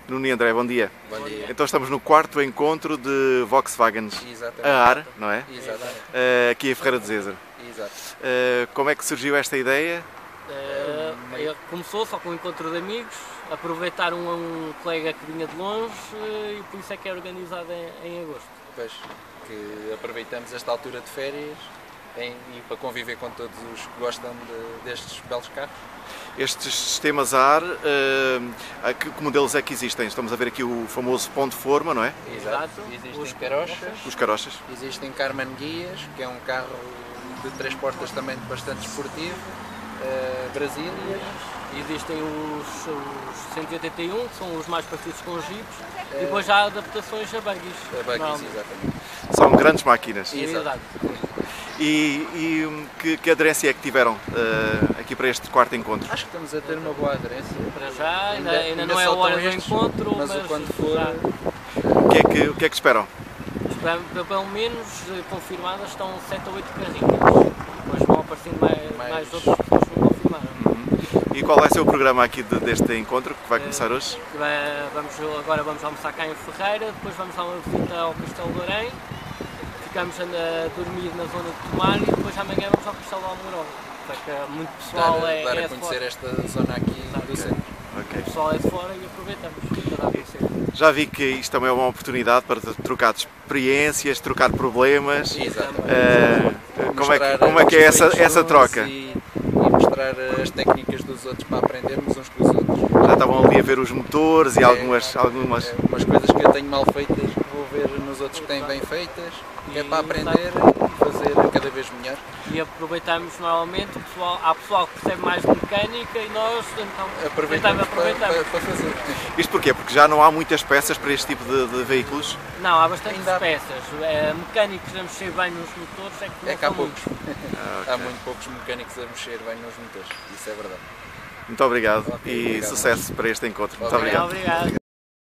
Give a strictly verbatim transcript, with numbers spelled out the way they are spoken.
Nuno e André, bom dia. Bom dia. Então estamos no quarto encontro de Volkswagens Exatamente. A AR, não é? Exatamente. Uh, aqui em Ferreira de Zezer. Exato. Uh, como é que surgiu esta ideia? Uh, começou só com um encontro de amigos, aproveitaram um, um colega que vinha de longe uh, e por isso é que é organizado em, em agosto. Pois, que aproveitamos esta altura de férias em, e para conviver com todos os que gostam de, destes belos carros. Estes sistemas A R, uh, que, que modelos é que existem? Estamos a ver aqui o famoso ponto de forma, não é? Exato. Existem os carochas. Os carochas. Existem Karmann Guias, que é um carro de três portas também bastante esportivo. Uh, Brasília. Existem os, os cento e oitenta e um, que são os mais parecidos com os Jeeps, uh, e depois já há adaptações a buggies. A buggies, exatamente. São grandes máquinas. Exato. E, e que, que aderência é que tiveram uh, aqui para este quarto encontro? Acho que estamos a ter uma boa aderência. Para já, ainda, ainda, ainda não é a hora do encontro, mas, mas quando for... O que, é que, o que é que esperam? Pelo menos confirmadas estão sete ou oito carrinhas, depois vão aparecendo mais, mais... mais outras pessoas que não confirmaram. Uhum. E qual vai ser o programa aqui de, deste encontro que vai começar hoje? Vamos, agora vamos almoçar cá em Ferreira, depois vamos dar uma visita ao Castelo de Orém, ficamos a dormir na zona de Tomar e depois amanhã vamos ao Castelo de Almorol. Porque muito pessoal dar, é, dar é a conhecer fora. Esta zona aqui Exato. Do centro. Okay. O pessoal é de fora e aproveitamos para dar a conhecer. Já vi que isto também é uma oportunidade para trocar de experiências, trocar problemas. Exatamente. Uh, como, é que, como é que é essa, essa troca? E, e mostrar as técnicas dos outros para aprendermos uns com os outros. Já estavam ali a ver os motores e é, algumas... algumas... É, umas coisas que eu tenho mal feitas que vou ver nos outros que têm bem feitas, que é para aprender e fazer cada vez melhor. E aproveitamos normalmente, o pessoal, há pessoal que percebe mais de mecânica e nós então aproveitamos, aproveitamos. Para, para fazer. Isto porquê? Porque já não há muitas peças para este tipo de, de veículos? Não, há bastantes Ainda... peças. É, mecânicos a mexer bem nos motores é que não é que há poucos. Ah, okay. Há muito poucos mecânicos a mexer bem nos motores, isso é verdade. Muito obrigado okay, e obrigado. Sucesso para este encontro. Muito obrigado. obrigado. obrigado.